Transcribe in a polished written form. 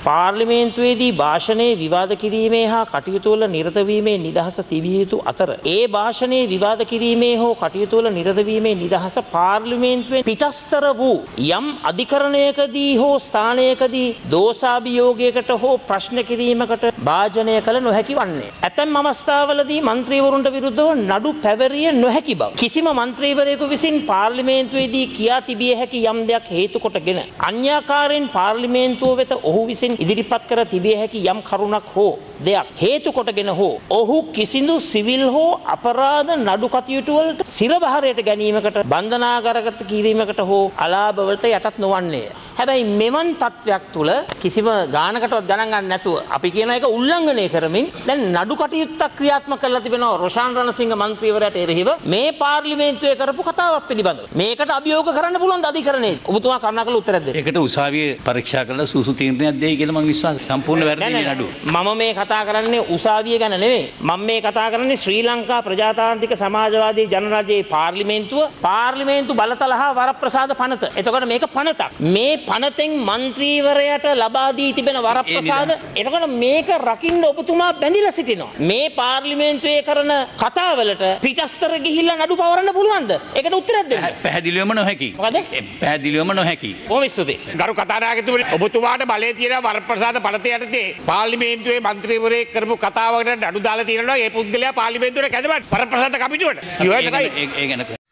පාර්ලිමේන්තුවේදී භාෂණයේ විවාද කිරීමේ හා කටයුතු වල නිරත වීමේ නිදහස තිබිය යුතු අතර ඒ භාෂණයේ විවාද කිරීමේ හෝ කටයුතු වල නිරත වීමේ නිදහස පාර්ලිමේන්තුවෙන් පිටස්තර වූ යම් අධිකරණයකදී හෝ ස්ථානයකදී දෝෂාභියෝගයකට හෝ ප්‍රශ්න කිරීමකට භාජනය කළ නොහැකි වන්නේ. ඇතැම් අවස්ථාවලදී මන්ත්‍රීවරුන්ට විරුද්ධව නඩු පැවරිය නොහැකි බව. කිසිම මන්ත්‍රීවරයෙකු විසින් පාර්ලිමේන්තුවේදී කියා තිබිය හැකි යම් දෙයක් හේතු කොටගෙන අන්‍යාකාරයෙන් පාර්ලිමේන්තුව වෙත ඔහු විසින් ඉදිරිපත් කර තිබිය හැකි යම් කරුණක් හෝ දෙයක් හේතු කොටගෙන හෝ ඔහු කිසිදු සිවිල් හෝ අපරාධ නඩු කටයුතු වලට සිරබහරයට ගැනීමකට බන්ධනාගාරගත කිරීමකට හෝ අලාභ වලට යටත් නොවන්නේ. හැබැයි මෙවන් තත්වයක් තුල කිසිම ගානකටවත් ගණන් ගන්න නැතුව අපි කියන එක උල්ලංඝනය කරමින් දැන් නඩු කටයුත්තක් ක්‍රියාත්මක කරලා තිබෙනවා රොෂාන් රණසිංහ මන්ත්‍රීවරයාට එරෙහිව මේ පාර්ලිමේන්තුවේ කරපු කතාවක් පිළිබඳව. මේකට අභියෝග කරන්න පුළුවන් ද අධිකරණයේ. ඔබතුමා කරුණාකරලා උත්තරයක් දෙන්න. ඒකට උසාවියේ පරීක්ෂා කරලා සුසු තීරණයක් දෙයි කියලා මම විශ්වාසයි. සම්පූර්ණ වැරදි නඩුව. මම මේ කතා කරන්නේ උසාවිය ගැන නෙවෙයි. මම මේ කතා කරන්නේ ශ්‍රී ලංකා ප්‍රජාතාන්ත්‍රික සමාජවාදී ජනරජයේ පාර්ලිමේන්තු බලතල හා වරප්‍රසාද පනත. එතකොට මේක පනතක්. මේ පනතෙන් මන්ත්‍රීවරයාට ලබා දී තිබෙන වරප්‍රසාද එතකොට මේක රකින්න ඔබතුමා බැඳිලා සිටිනවා. මේ පාර්ලිමේන්තුවේ කරන කතාවලට පිටස්තර ගිහිල්ලා නඩු පවරන්න පුළුවන්ද? ඒකට උත්තරයක් දෙන්න. පැහැදිලිවම නොහැකි. මොකද? පැහැදිලිවම නොහැකි. බොහොම ස්තුතියි. ගරු කතානායකතුමනි ඔබතුමාට බලය තියෙන වරප්‍රසාද පනත යටතේ පාර්ලිමේන්තුවේ මන්ත්‍රීවරයෙක් කරපු කතාවකට නඩු දාලා තියෙනවා. ඒ පුද්ගලයා පාර්ලිමේන්තුවට කැඳවන්න වරප්‍රසාද කමිටුවට. ඒ ගැන